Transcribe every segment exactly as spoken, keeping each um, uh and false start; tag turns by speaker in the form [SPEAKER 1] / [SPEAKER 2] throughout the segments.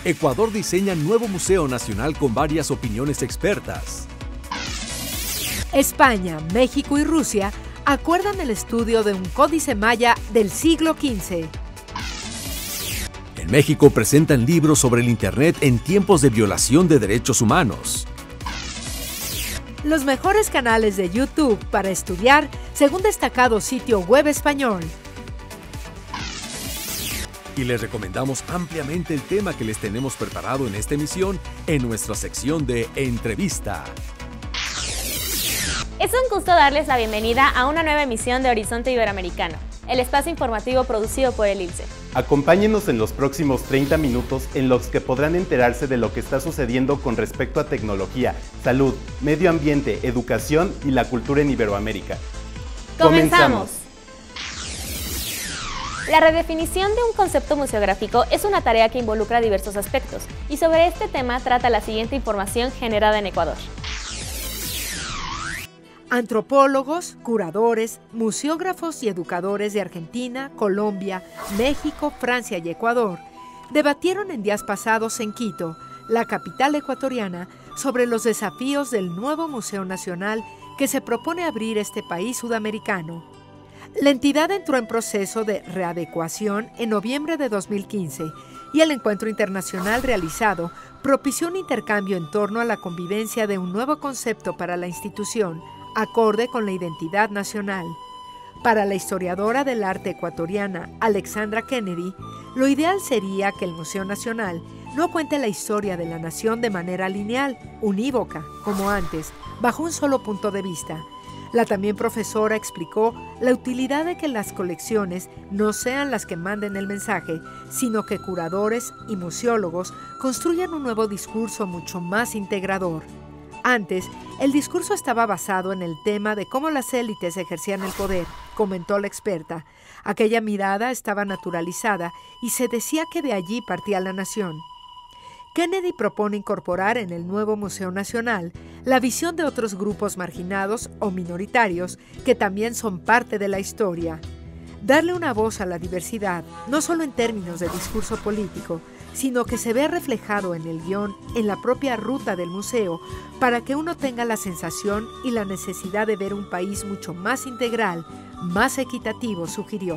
[SPEAKER 1] Ecuador diseña nuevo Museo Nacional con varias opiniones expertas.
[SPEAKER 2] España, México y Rusia acuerdan el estudio de un códice maya del siglo quince.
[SPEAKER 1] En México presentan libros sobre el Internet en tiempos de violación de derechos humanos.
[SPEAKER 2] Los mejores canales de YouTube para estudiar según destacado sitio web español.
[SPEAKER 1] Y les recomendamos ampliamente el tema que les tenemos preparado en esta emisión en nuestra sección de entrevista.
[SPEAKER 3] Es un gusto darles la bienvenida a una nueva emisión de Horizonte Iberoamericano, el espacio informativo producido por el I L S E.
[SPEAKER 4] Acompáñenos en los próximos treinta minutos en los que podrán enterarse de lo que está sucediendo con respecto a tecnología, salud, medio ambiente, educación y la cultura en Iberoamérica.
[SPEAKER 3] ¡Comenzamos! La redefinición de un concepto museográfico es una tarea que involucra diversos aspectos, y sobre este tema trata la siguiente información generada en Ecuador.
[SPEAKER 2] Antropólogos, curadores, museógrafos y educadores de Argentina, Colombia, México, Francia y Ecuador debatieron en días pasados en Quito, la capital ecuatoriana, sobre los desafíos del nuevo Museo Nacional que se propone abrir este país sudamericano. La entidad entró en proceso de readecuación en noviembre de dos mil quince y el encuentro internacional realizado propició un intercambio en torno a la convivencia de un nuevo concepto para la institución, acorde con la identidad nacional. Para la historiadora del arte ecuatoriana Alexandra Kennedy, lo ideal sería que el Museo Nacional no cuente la historia de la nación de manera lineal, unívoca, como antes, bajo un solo punto de vista. La también profesora explicó la utilidad de que las colecciones no sean las que manden el mensaje, sino que curadores y museólogos construyan un nuevo discurso mucho más integrador. Antes, el discurso estaba basado en el tema de cómo las élites ejercían el poder, comentó la experta. Aquella mirada estaba naturalizada y se decía que de allí partía la nación. Kennedy propone incorporar en el nuevo Museo Nacional la visión de otros grupos marginados o minoritarios que también son parte de la historia. Darle una voz a la diversidad, no solo en términos de discurso político, sino que se ve reflejado en el guión, en la propia ruta del museo, para que uno tenga la sensación y la necesidad de ver un país mucho más integral, más equitativo, sugirió.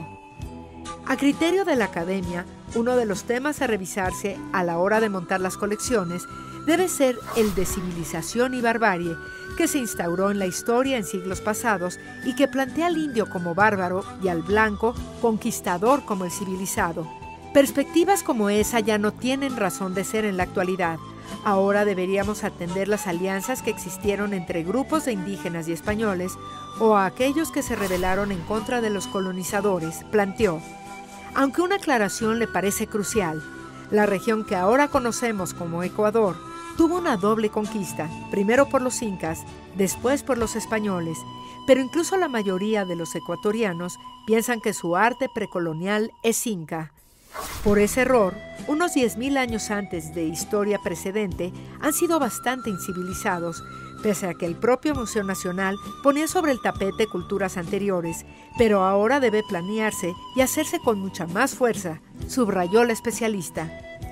[SPEAKER 2] A criterio de la academia, uno de los temas a revisarse a la hora de montar las colecciones debe ser el de civilización y barbarie, que se instauró en la historia en siglos pasados y que plantea al indio como bárbaro y al blanco conquistador como el civilizado. Perspectivas como esa ya no tienen razón de ser en la actualidad. Ahora deberíamos atender las alianzas que existieron entre grupos de indígenas y españoles o a aquellos que se rebelaron en contra de los colonizadores, planteó. Aunque una aclaración le parece crucial, la región que ahora conocemos como Ecuador tuvo una doble conquista, primero por los incas, después por los españoles, pero incluso la mayoría de los ecuatorianos piensan que su arte precolonial es inca. Por ese error, unos diez mil años antes de historia precedente han sido bastante incivilizados, pese a que el propio Museo Nacional ponía sobre el tapete culturas anteriores, pero ahora debe planearse y hacerse con mucha más fuerza, subrayó la especialista.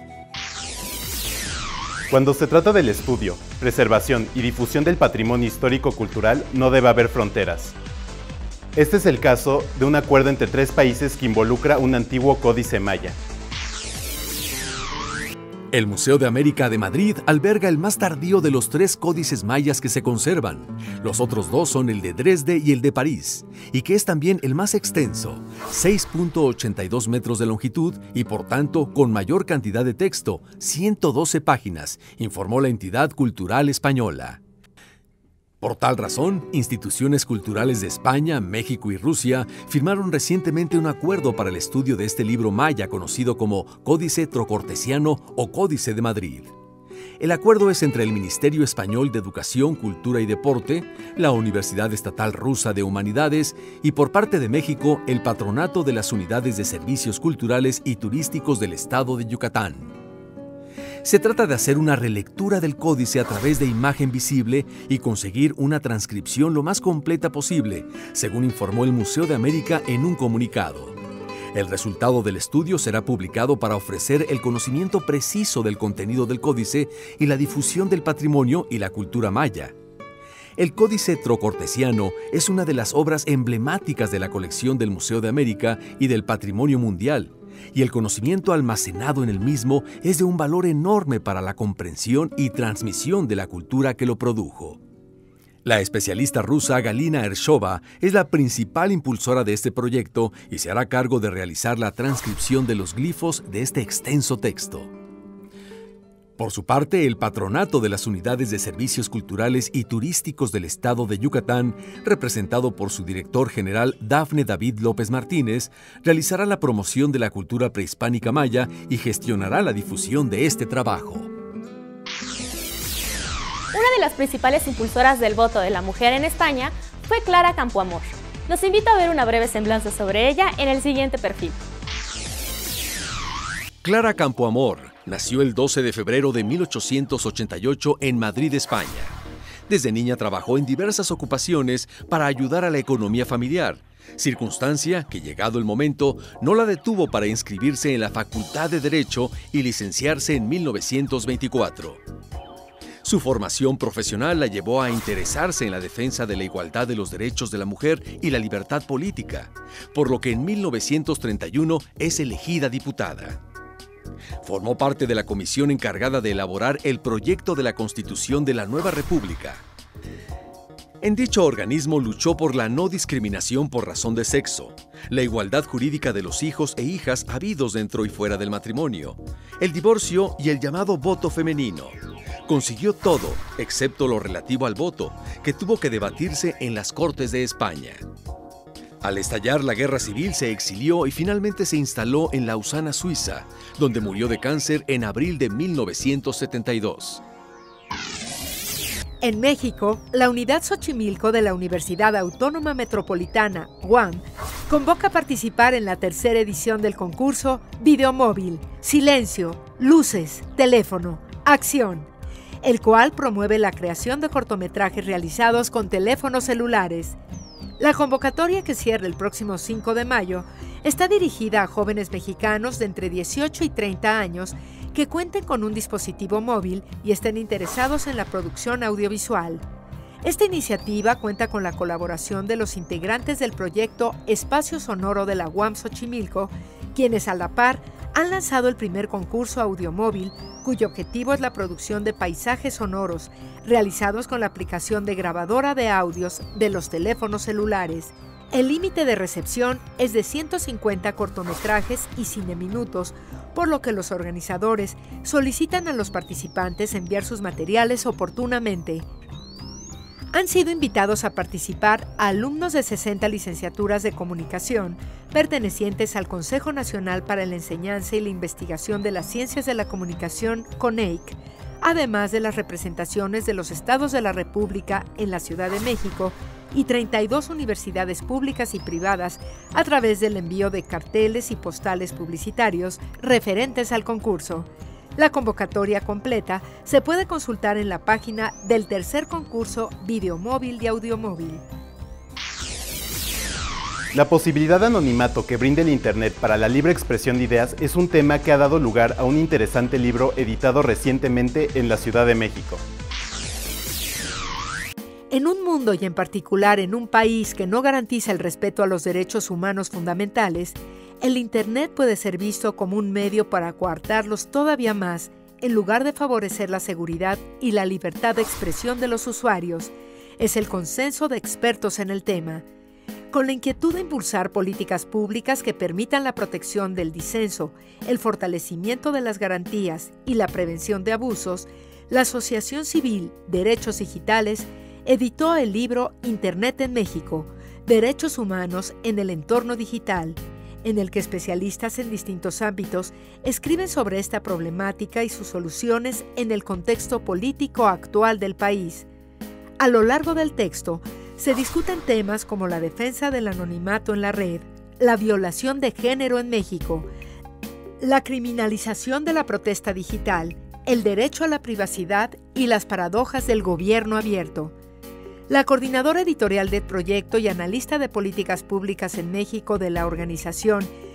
[SPEAKER 4] Cuando se trata del estudio, preservación y difusión del patrimonio histórico-cultural, no debe haber fronteras. Este es el caso de un acuerdo entre tres países que involucra un antiguo códice maya.
[SPEAKER 1] El Museo de América de Madrid alberga el más tardío de los tres códices mayas que se conservan. Los otros dos son el de Dresde y el de París, y que es también el más extenso, seis punto ochenta y dos metros de longitud y por tanto con mayor cantidad de texto, ciento doce páginas, informó la entidad cultural española. Por tal razón, instituciones culturales de España, México y Rusia firmaron recientemente un acuerdo para el estudio de este libro maya conocido como Códice Trocortesiano o Códice de Madrid. El acuerdo es entre el Ministerio Español de Educación, Cultura y Deporte, la Universidad Estatal Rusa de Humanidades y por parte de México el Patronato de las Unidades de Servicios Culturales y Turísticos del Estado de Yucatán. Se trata de hacer una relectura del códice a través de imagen visible y conseguir una transcripción lo más completa posible, según informó el Museo de América en un comunicado. El resultado del estudio será publicado para ofrecer el conocimiento preciso del contenido del códice y la difusión del patrimonio y la cultura maya. El Códice Trocortesiano es una de las obras emblemáticas de la colección del Museo de América y del Patrimonio Mundial, y el conocimiento almacenado en el mismo es de un valor enorme para la comprensión y transmisión de la cultura que lo produjo. La especialista rusa Galina Ershova es la principal impulsora de este proyecto y se hará cargo de realizar la transcripción de los glifos de este extenso texto. Por su parte, el Patronato de las Unidades de Servicios Culturales y Turísticos del Estado de Yucatán, representado por su director general Dafne David López Martínez, realizará la promoción de la cultura prehispánica maya y gestionará la difusión de este trabajo.
[SPEAKER 3] Una de las principales impulsoras del voto de la mujer en España fue Clara Campoamor. Los invito a ver una breve semblanza sobre ella en el siguiente perfil.
[SPEAKER 1] Clara Campoamor nació el doce de febrero de mil ochocientos ochenta y ocho en Madrid, España. Desde niña trabajó en diversas ocupaciones para ayudar a la economía familiar, circunstancia que, llegado el momento, no la detuvo para inscribirse en la Facultad de Derecho y licenciarse en mil novecientos veinticuatro. Su formación profesional la llevó a interesarse en la defensa de la igualdad de los derechos de la mujer y la libertad política, por lo que en mil novecientos treinta y uno es elegida diputada. Formó parte de la comisión encargada de elaborar el proyecto de la Constitución de la Nueva República. En dicho organismo luchó por la no discriminación por razón de sexo, la igualdad jurídica de los hijos e hijas habidos dentro y fuera del matrimonio, el divorcio y el llamado voto femenino. Consiguió todo, excepto lo relativo al voto, que tuvo que debatirse en las Cortes de España. Al estallar la Guerra Civil se exilió y finalmente se instaló en Lausana, Suiza, donde murió de cáncer en abril de mil novecientos setenta y dos.
[SPEAKER 2] En México, la Unidad Xochimilco de la Universidad Autónoma Metropolitana, U A M, convoca a participar en la tercera edición del concurso Videomóvil, Silencio, Luces, Teléfono, Acción, el cual promueve la creación de cortometrajes realizados con teléfonos celulares. La convocatoria, que cierra el próximo cinco de mayo, está dirigida a jóvenes mexicanos de entre dieciocho y treinta años que cuenten con un dispositivo móvil y estén interesados en la producción audiovisual. Esta iniciativa cuenta con la colaboración de los integrantes del proyecto Espacio Sonoro de la U A M Xochimilco, quienes a la par han lanzado el primer concurso audiomóvil, cuyo objetivo es la producción de paisajes sonoros, realizados con la aplicación de grabadora de audios de los teléfonos celulares. El límite de recepción es de ciento cincuenta cortometrajes y cineminutos, por lo que los organizadores solicitan a los participantes enviar sus materiales oportunamente. Han sido invitados a participar a alumnos de sesenta licenciaturas de comunicación pertenecientes al Consejo Nacional para la Enseñanza y la Investigación de las Ciencias de la Comunicación, CONEIC, además de las representaciones de los estados de la República en la Ciudad de México y treinta y dos universidades públicas y privadas a través del envío de carteles y postales publicitarios referentes al concurso. La convocatoria completa se puede consultar en la página del tercer concurso Videomóvil y Audiomóvil.
[SPEAKER 4] La posibilidad de anonimato que brinda el Internet para la libre expresión de ideas es un tema que ha dado lugar a un interesante libro editado recientemente en la Ciudad de México.
[SPEAKER 2] En un mundo y en particular en un país que no garantiza el respeto a los derechos humanos fundamentales, el Internet puede ser visto como un medio para coartarlos todavía más, en lugar de favorecer la seguridad y la libertad de expresión de los usuarios. Es el consenso de expertos en el tema. Con la inquietud de impulsar políticas públicas que permitan la protección del disenso, el fortalecimiento de las garantías y la prevención de abusos, la Asociación Civil Derechos Digitales editó el libro Internet en México, Derechos Humanos en el Entorno Digital, en el que especialistas en distintos ámbitos escriben sobre esta problemática y sus soluciones en el contexto político actual del país. A lo largo del texto, se discuten temas como la defensa del anonimato en la red, la violación de género en México, la criminalización de la protesta digital, el derecho a la privacidad y las paradojas del gobierno abierto. La coordinadora editorial del proyecto y analista de políticas públicas en México de la organización,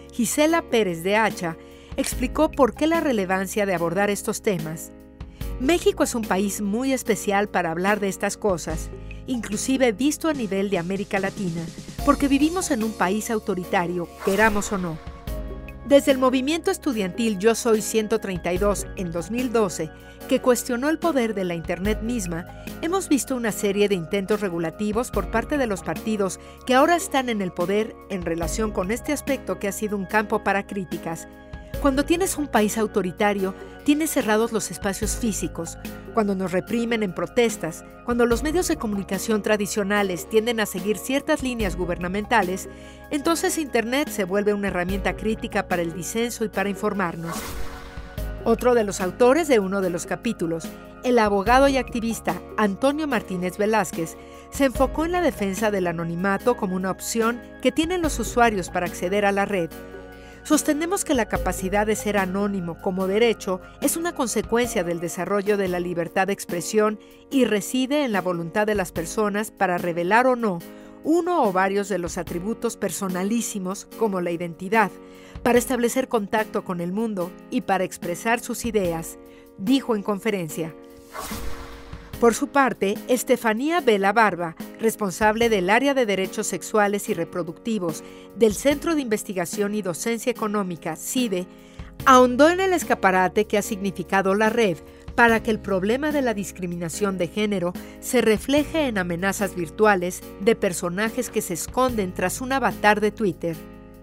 [SPEAKER 2] Gisela Pérez de Hacha, explicó por qué la relevancia de abordar estos temas. México es un país muy especial para hablar de estas cosas, inclusive visto a nivel de América Latina, porque vivimos en un país autoritario, queramos o no. Desde el movimiento estudiantil Yo Soy ciento treinta y dos en dos mil doce, que cuestionó el poder de la Internet misma, hemos visto una serie de intentos regulativos por parte de los partidos que ahora están en el poder en relación con este aspecto que ha sido un campo para críticas. Cuando tienes un país autoritario, tienes cerrados los espacios físicos. Cuando nos reprimen en protestas, cuando los medios de comunicación tradicionales tienden a seguir ciertas líneas gubernamentales, entonces Internet se vuelve una herramienta crítica para el disenso y para informarnos. Otro de los autores de uno de los capítulos, el abogado y activista Antonio Martínez Velázquez, se enfocó en la defensa del anonimato como una opción que tienen los usuarios para acceder a la red. Sostenemos que la capacidad de ser anónimo como derecho es una consecuencia del desarrollo de la libertad de expresión y reside en la voluntad de las personas para revelar o no uno o varios de los atributos personalísimos como la identidad, para establecer contacto con el mundo y para expresar sus ideas, dijo en conferencia. Por su parte, Estefanía Vela Barba, responsable del área de Derechos Sexuales y Reproductivos del Centro de Investigación y Docencia Económica, CIDE, ahondó en el escaparate que ha significado la red para que el problema de la discriminación de género se refleje en amenazas virtuales de personajes que se esconden tras un avatar de Twitter.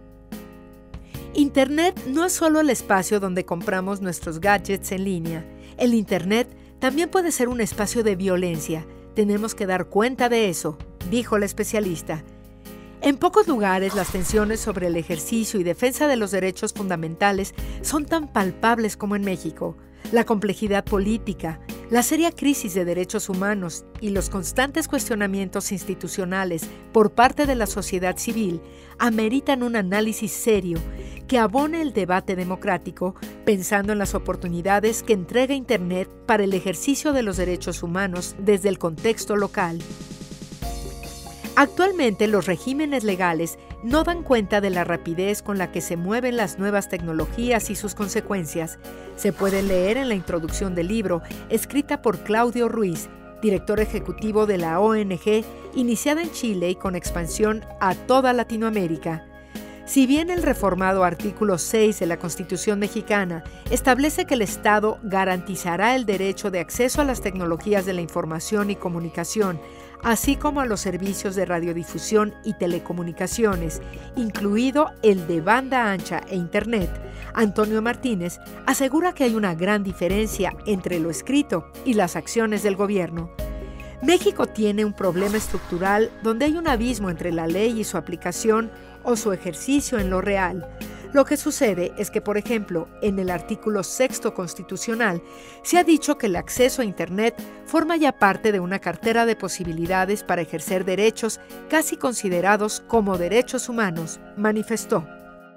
[SPEAKER 2] Internet no es solo el espacio donde compramos nuestros gadgets en línea. El Internet también puede ser un espacio de violencia. Tenemos que dar cuenta de eso, dijo la especialista. En pocos lugares las tensiones sobre el ejercicio y defensa de los derechos fundamentales son tan palpables como en México. La complejidad política, la seria crisis de derechos humanos y los constantes cuestionamientos institucionales por parte de la sociedad civil ameritan un análisis serio que abone el debate democrático, pensando en las oportunidades que entrega Internet para el ejercicio de los derechos humanos desde el contexto local. Actualmente, los regímenes legales no dan cuenta de la rapidez con la que se mueven las nuevas tecnologías y sus consecuencias. Se puede leer en la introducción del libro, escrita por Claudio Ruiz, director ejecutivo de la O N G, iniciada en Chile y con expansión a toda Latinoamérica. Si bien el reformado artículo seis de la Constitución mexicana establece que el Estado garantizará el derecho de acceso a las tecnologías de la información y comunicación, así como a los servicios de radiodifusión y telecomunicaciones, incluido el de banda ancha e Internet, Antonio Martínez asegura que hay una gran diferencia entre lo escrito y las acciones del gobierno. México tiene un problema estructural donde hay un abismo entre la ley y su aplicación o su ejercicio en lo real. Lo que sucede es que, por ejemplo, en el artículo sexto constitucional se ha dicho que el acceso a Internet forma ya parte de una cartera de posibilidades para ejercer derechos casi considerados como derechos humanos, manifestó.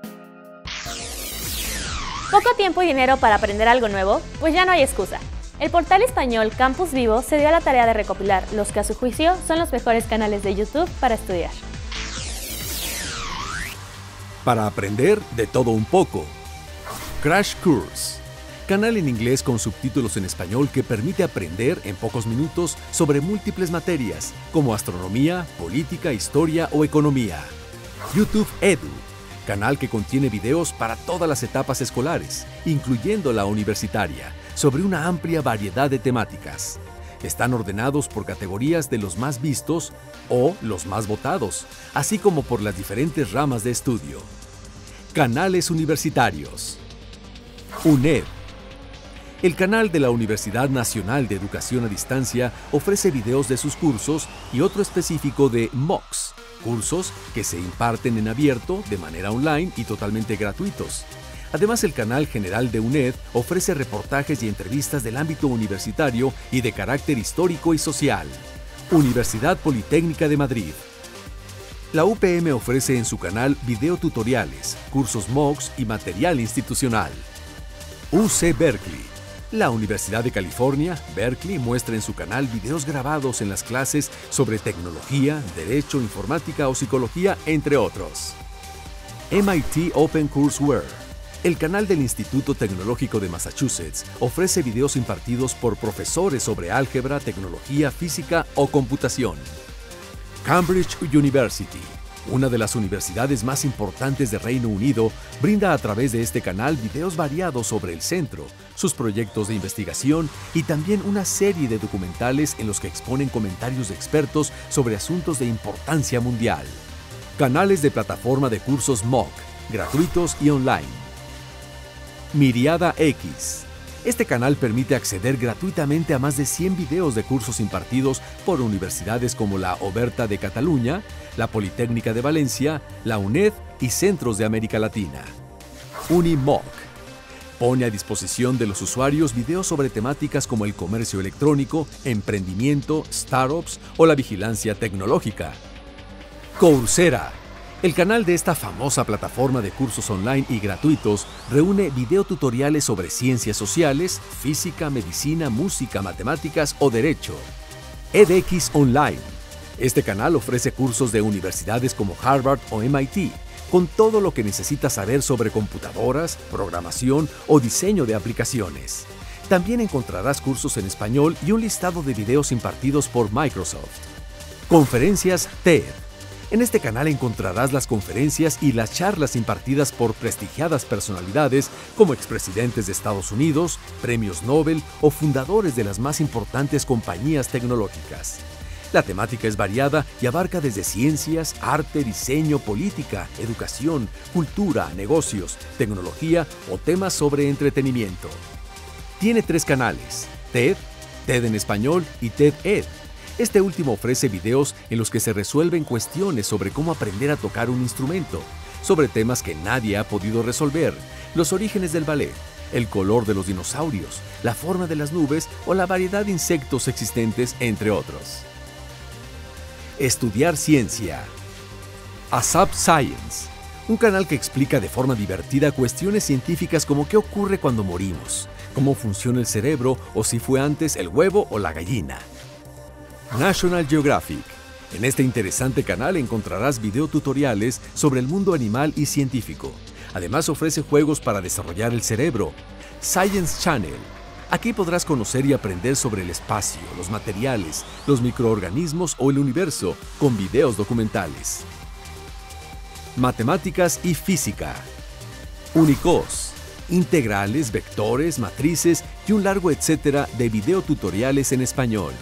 [SPEAKER 3] ¿Poco tiempo y dinero para aprender algo nuevo? Pues ya no hay excusa. El portal español Campus Vivo se dio a la tarea de recopilar los que a su juicio son los mejores canales de YouTube para estudiar.
[SPEAKER 1] Para aprender de todo un poco. Crash Course, canal en inglés con subtítulos en español que permite aprender en pocos minutos sobre múltiples materias como astronomía, política, historia o economía. YouTube Edu, canal que contiene videos para todas las etapas escolares, incluyendo la universitaria, sobre una amplia variedad de temáticas. Están ordenados por categorías de los más vistos o los más votados, así como por las diferentes ramas de estudio. Canales universitarios. UNED. El canal de la Universidad Nacional de Educación a Distancia ofrece videos de sus cursos y otro específico de MOOCs, cursos que se imparten en abierto, de manera online y totalmente gratuitos. Además, el canal general de UNED ofrece reportajes y entrevistas del ámbito universitario y de carácter histórico y social. Universidad Politécnica de Madrid. La U P M ofrece en su canal videotutoriales, cursos MOOCs y material institucional. U C Berkeley. La Universidad de California, Berkeley, muestra en su canal videos grabados en las clases sobre tecnología, derecho, informática o psicología, entre otros. M I T OpenCourseWare. El canal del Instituto Tecnológico de Massachusetts ofrece videos impartidos por profesores sobre álgebra, tecnología, física o computación. Cambridge University, una de las universidades más importantes de Reino Unido, brinda a través de este canal videos variados sobre el centro, sus proyectos de investigación y también una serie de documentales en los que exponen comentarios de expertos sobre asuntos de importancia mundial. Canales de plataforma de cursos M O C, gratuitos y online. Miriada X. Este canal permite acceder gratuitamente a más de cien videos de cursos impartidos por universidades como la Oberta de Cataluña, la Politécnica de Valencia, la UNED y centros de América Latina. Unimoc. Pone a disposición de los usuarios videos sobre temáticas como el comercio electrónico, emprendimiento, startups o la vigilancia tecnológica. Coursera. El canal de esta famosa plataforma de cursos online y gratuitos reúne videotutoriales sobre ciencias sociales, física, medicina, música, matemáticas o derecho. edX Online. Este canal ofrece cursos de universidades como Harvard o M I T, con todo lo que necesitas saber sobre computadoras, programación o diseño de aplicaciones. También encontrarás cursos en español y un listado de videos impartidos por Microsoft. Conferencias TED. En este canal encontrarás las conferencias y las charlas impartidas por prestigiadas personalidades como expresidentes de Estados Unidos, premios Nobel o fundadores de las más importantes compañías tecnológicas. La temática es variada y abarca desde ciencias, arte, diseño, política, educación, cultura, negocios, tecnología o temas sobre entretenimiento. Tiene tres canales: TED, TED en español y TED-Ed. Este último ofrece videos en los que se resuelven cuestiones sobre cómo aprender a tocar un instrumento, sobre temas que nadie ha podido resolver, los orígenes del ballet, el color de los dinosaurios, la forma de las nubes o la variedad de insectos existentes, entre otros. Estudiar ciencia. ASAP Science, un canal que explica de forma divertida cuestiones científicas como qué ocurre cuando morimos, cómo funciona el cerebro o si fue antes el huevo o la gallina. National Geographic. En este interesante canal encontrarás videotutoriales sobre el mundo animal y científico. Además ofrece juegos para desarrollar el cerebro. Science Channel. Aquí podrás conocer y aprender sobre el espacio, los materiales, los microorganismos o el universo, con videos documentales. Matemáticas y física. Unicos. Integrales, vectores, matrices y un largo etcétera de videotutoriales en español.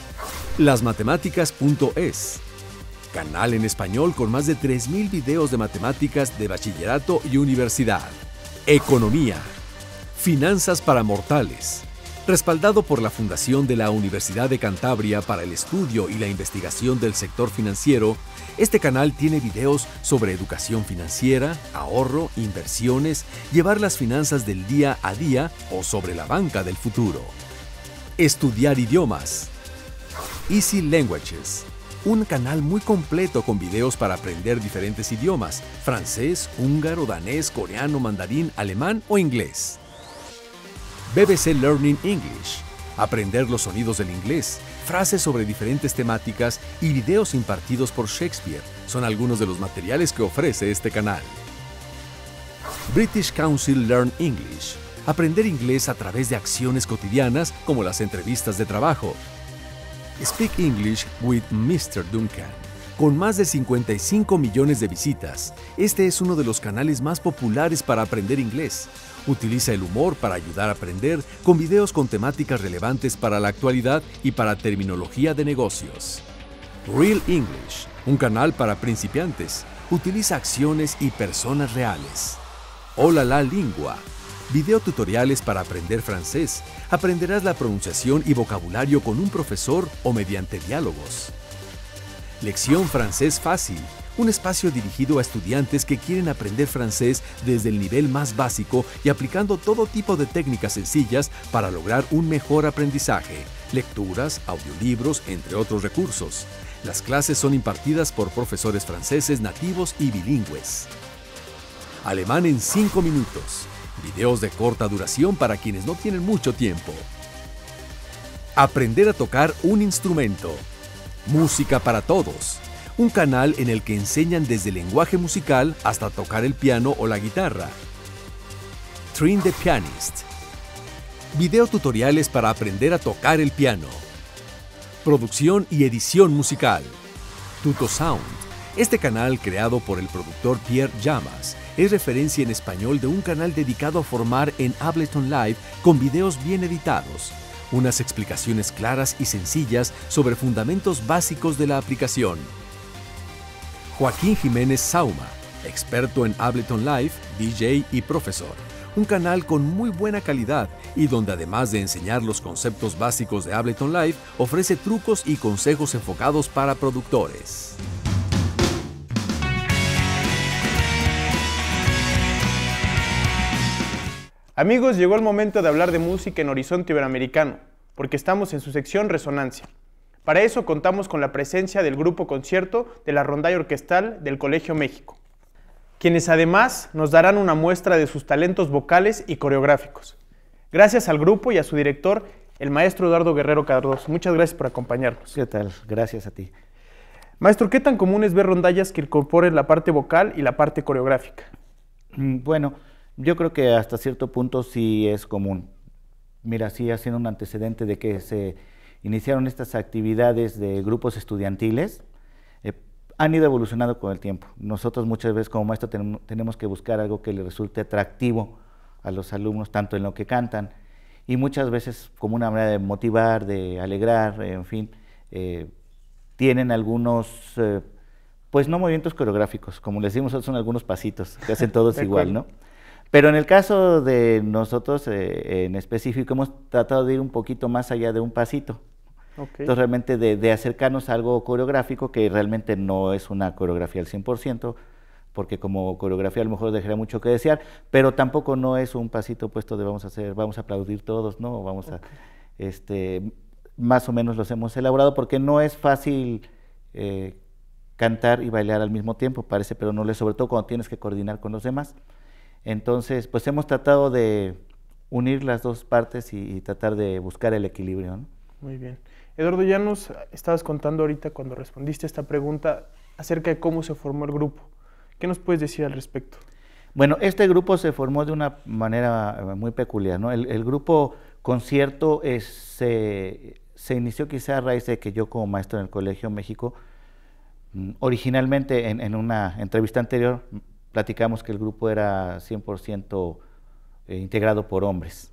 [SPEAKER 1] Lasmatemáticas.es. Canal en español con más de tres mil videos de matemáticas de bachillerato y universidad. Economía. Finanzas para mortales. Respaldado por la Fundación de la Universidad de Cantabria para el estudio y la investigación del sector financiero, este canal tiene videos sobre educación financiera, ahorro, inversiones, llevar las finanzas del día a día o sobre la banca del futuro. Estudiar idiomas. Easy Languages, un canal muy completo con videos para aprender diferentes idiomas: francés, húngaro, danés, coreano, mandarín, alemán o inglés. B B C Learning English, aprender los sonidos del inglés, frases sobre diferentes temáticas y videos impartidos por Shakespeare son algunos de los materiales que ofrece este canal. British Council Learn English, aprender inglés a través de acciones cotidianas como las entrevistas de trabajo. Speak English with mister Duncan. Con más de cincuenta y cinco millones de visitas, este es uno de los canales más populares para aprender inglés. Utiliza el humor para ayudar a aprender con videos con temáticas relevantes para la actualidad y para terminología de negocios. Real English, un canal para principiantes. Utiliza acciones y personas reales. Hola la lingua. Videotutoriales para aprender francés. Aprenderás la pronunciación y vocabulario con un profesor o mediante diálogos. Lección Francés Fácil, un espacio dirigido a estudiantes que quieren aprender francés desde el nivel más básico y aplicando todo tipo de técnicas sencillas para lograr un mejor aprendizaje, lecturas, audiolibros, entre otros recursos. Las clases son impartidas por profesores franceses nativos y bilingües. Alemán en cinco minutos. Videos de corta duración para quienes no tienen mucho tiempo. Aprender a tocar un instrumento. Música para todos. un canal en el que enseñan desde el lenguaje musical hasta tocar el piano o la guitarra. Train the Pianist. Video tutoriales para aprender a tocar el piano. Producción y edición musical. Tuto Sound. Este canal, creado por el productor Pierre Llamas, es referencia en español de un canal dedicado a formar en Ableton Live con videos bien editados, unas explicaciones claras y sencillas sobre fundamentos básicos de la aplicación. Joaquín Jiménez Sauma, experto en Ableton Live, D J y profesor. Un canal con muy buena calidad y donde además de enseñar los conceptos básicos de Ableton Live, ofrece trucos y consejos enfocados para productores.
[SPEAKER 5] Amigos, llegó el momento de hablar de música en Horizonte Iberoamericano, porque estamos en su sección Resonancia. Para eso contamos con la presencia del Grupo Concierto de la Rondalla Orquestal del Colegio México, quienes además nos darán una muestra de sus talentos vocales y coreográficos. Gracias al grupo y a su director, el maestro Eduardo Guerrero Cardoso. Muchas gracias por acompañarnos.
[SPEAKER 6] ¿Qué tal? Gracias a ti.
[SPEAKER 5] Maestro, ¿qué tan común es ver rondallas que incorporen la parte vocal y la parte coreográfica?
[SPEAKER 6] Bueno, yo creo que hasta cierto punto sí es común. Mira, sí haciendo un antecedente de que se iniciaron estas actividades de grupos estudiantiles, eh, han ido evolucionando con el tiempo. Nosotros muchas veces como maestro tenemos, tenemos que buscar algo que le resulte atractivo a los alumnos, tanto en lo que cantan, y muchas veces como una manera de motivar, de alegrar, en fin, eh, tienen algunos, eh, pues no movimientos coreográficos, como les decimos, son algunos pasitos que hacen todos igual, ¿no? Pero en el caso de nosotros eh, en específico hemos tratado de ir un poquito más allá de un pasito. Okay. Entonces realmente de, de acercarnos a algo coreográfico que realmente no es una coreografía al cien por ciento, porque como coreografía a lo mejor dejaría mucho que desear, pero tampoco no es un pasito puesto de vamos a hacer, vamos a aplaudir todos, ¿no? Vamos okay. a, este, más o menos los hemos elaborado porque no es fácil eh, cantar y bailar al mismo tiempo, parece, pero no lo es, sobre todo cuando tienes que coordinar con los demás. Entonces, pues hemos tratado de unir las dos partes y, y tratar de buscar el equilibrio, ¿no?
[SPEAKER 5] Muy bien. Eduardo, ya nos estabas contando ahorita cuando respondiste a esta pregunta acerca de cómo se formó el grupo. ¿Qué nos puedes decir al respecto?
[SPEAKER 6] Bueno, este grupo se formó de una manera muy peculiar, ¿no? El, el grupo Concierto es, se, se inició quizá a raíz de que yo como maestro en el Colegio México, originalmente en, en una entrevista anterior, platicamos que el grupo era cien por ciento eh, integrado por hombres.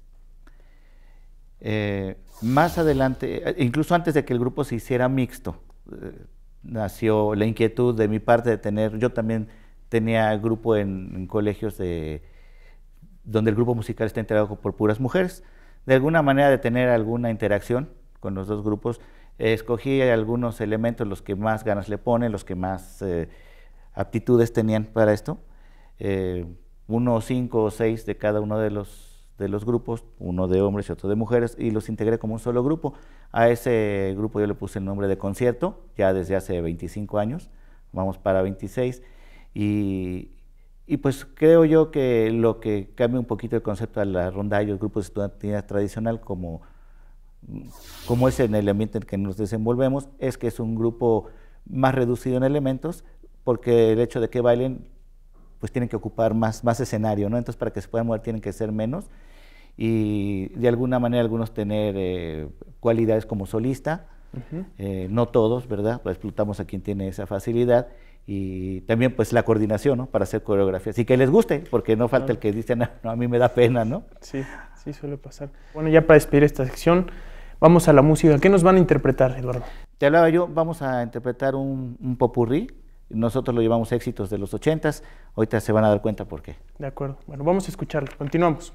[SPEAKER 6] Eh, más adelante, incluso antes de que el grupo se hiciera mixto, eh, nació la inquietud de mi parte de tener, yo también tenía grupo en, en colegios de, donde el grupo musical está integrado por puras mujeres, de alguna manera de tener alguna interacción con los dos grupos, eh, escogí algunos elementos, los que más ganas le ponen, los que más eh, aptitudes tenían para esto, eh, uno, cinco o seis de cada uno de los de los grupos, uno de hombres y otro de mujeres, y los integré como un solo grupo. A ese grupo yo le puse el nombre de Concierto, ya desde hace veinticinco años, vamos para veintiséis, y, y pues creo yo que lo que cambia un poquito el concepto a la rondalla, los grupos de estudiantina tradicional, como, como es en el ambiente en que nos desenvolvemos, es que es un grupo más reducido en elementos, porque el hecho de que bailen, pues tienen que ocupar más, más escenario, ¿no? Entonces, para que se puedan mover tienen que ser menos, y de alguna manera algunos tener eh, cualidades como solista, uh-huh. eh, no todos, ¿verdad? Pues explotamos a quien tiene esa facilidad, y también pues la coordinación, ¿no? Para hacer coreografías, y que les guste, porque no falta claro. el que dice, no, no, a mí me da pena, ¿no?
[SPEAKER 5] Sí, sí suele pasar. Bueno, ya para despedir esta sección, vamos a la música. ¿Qué nos van a interpretar, Eduardo?
[SPEAKER 6] Te hablaba yo, vamos a interpretar un, un popurrí. Nosotros lo llevamos éxitos de los ochentas, ahorita se van a dar cuenta por qué.
[SPEAKER 5] De acuerdo, bueno, vamos a escucharlo, continuamos.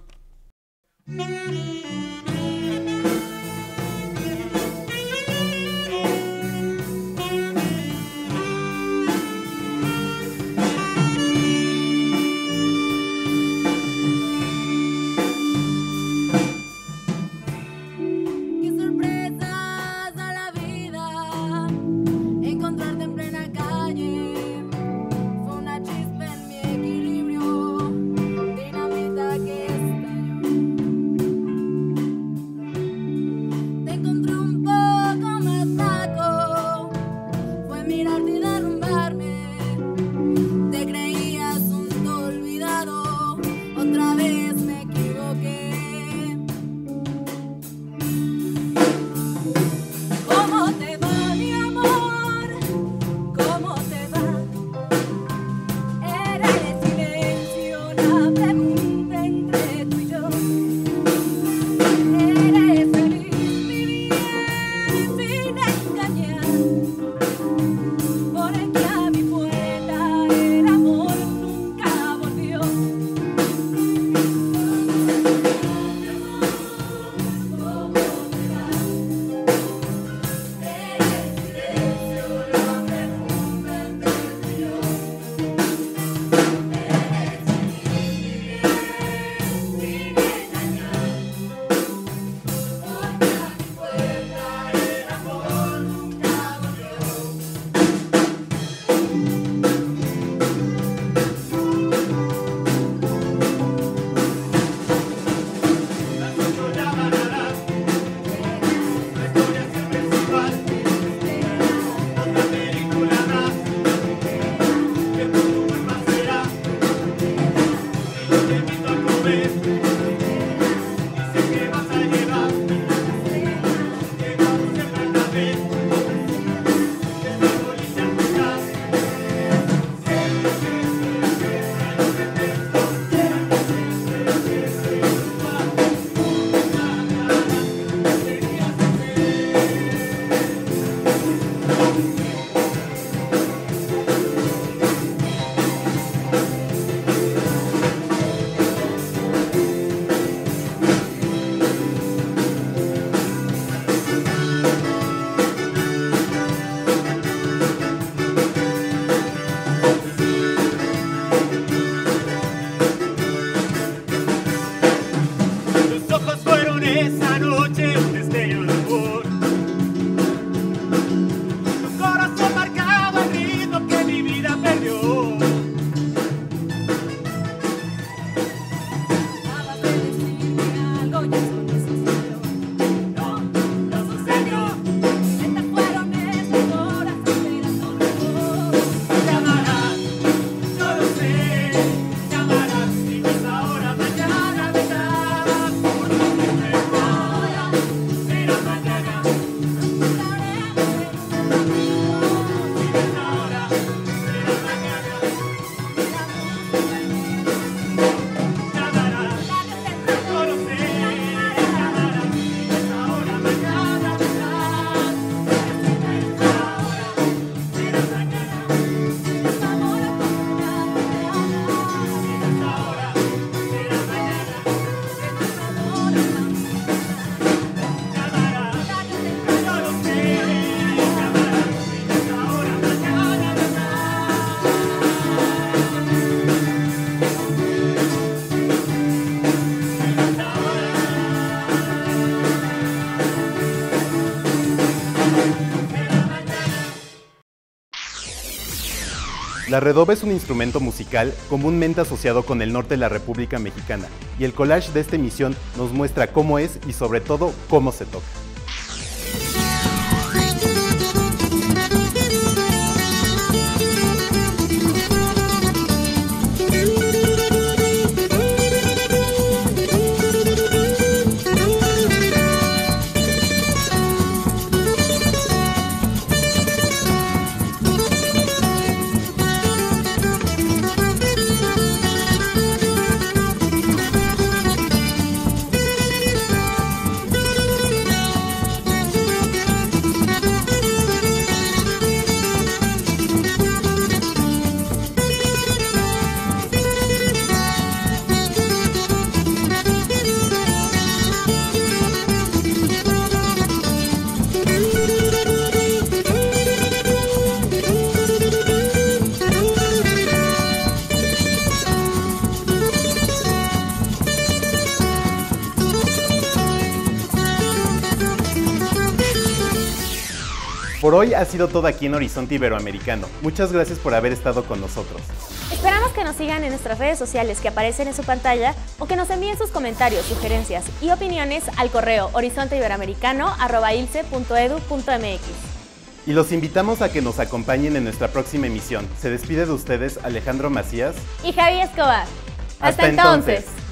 [SPEAKER 4] La redoba es un instrumento musical comúnmente asociado con el norte de la República Mexicana, y el collage de esta emisión nos muestra cómo es y sobre todo cómo se toca. Por hoy ha sido todo aquí en Horizonte Iberoamericano. Muchas gracias por haber estado con nosotros.
[SPEAKER 3] Esperamos que nos sigan en nuestras redes sociales que aparecen en su pantalla o que nos envíen sus comentarios, sugerencias y opiniones al correo horizonteiberoamericano arroba ilce punto edu punto mx.
[SPEAKER 4] Y los invitamos a que nos acompañen en nuestra próxima emisión. Se despide de ustedes Alejandro Macías
[SPEAKER 3] y Javi Escobar.
[SPEAKER 4] Hasta, Hasta entonces. entonces.